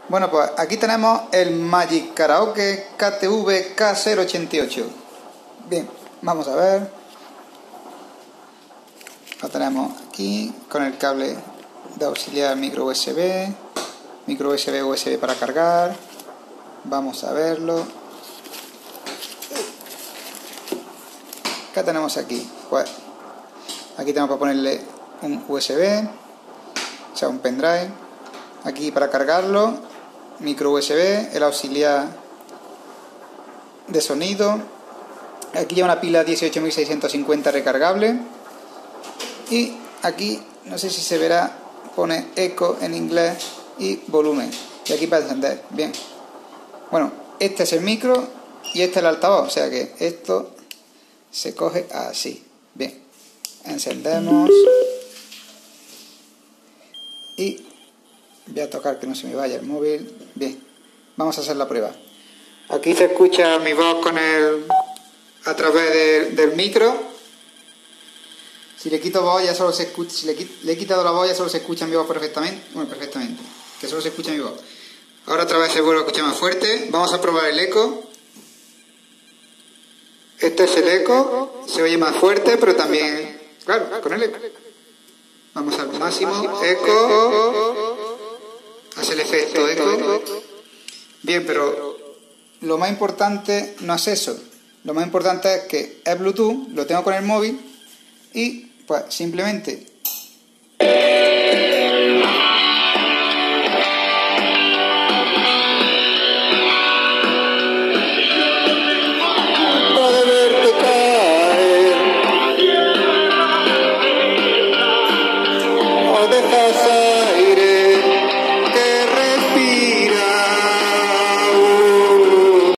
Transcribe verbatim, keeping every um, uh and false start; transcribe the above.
Bueno, pues aquí tenemos el Magic Karaoke K T V K cero ochenta y ocho. Bien, vamos a ver. Lo tenemos aquí con el cable de auxiliar micro U S B, micro U S B U S B para cargar. Vamos a verlo. ¿Qué tenemos aquí? Pues aquí tenemos para ponerle un U S B, o sea, un pendrive. Aquí para cargarlo, micro U S B, el auxiliar de sonido. Aquí lleva una pila dieciocho mil seiscientos cincuenta recargable. Y aquí, no sé si se verá, pone eco en inglés y volumen. Y aquí para encender. Bien. Bueno, este es el micro y este es el altavoz. O sea que esto se coge así. Bien. Encendemos. Y voy a tocar que no se me vaya el móvil. Bien. Vamos a hacer la prueba. Aquí se escucha mi voz con el a través de, del micro. Si le quito voz ya solo se escucha, si le, le he quitado la voz ya solo se escucha mi voz perfectamente, bueno, perfectamente, que solo se escucha mi voz. Ahora otra vez se vuelve a escuchar más fuerte. Vamos a probar el eco. Este es el eco, se oye más fuerte, pero también, claro, con el eco. Vamos al máximo, eco, hace el efecto eco. Bien, pero lo más importante no es eso. Lo más importante es que es Bluetooth, lo tengo con el móvil y pues simplemente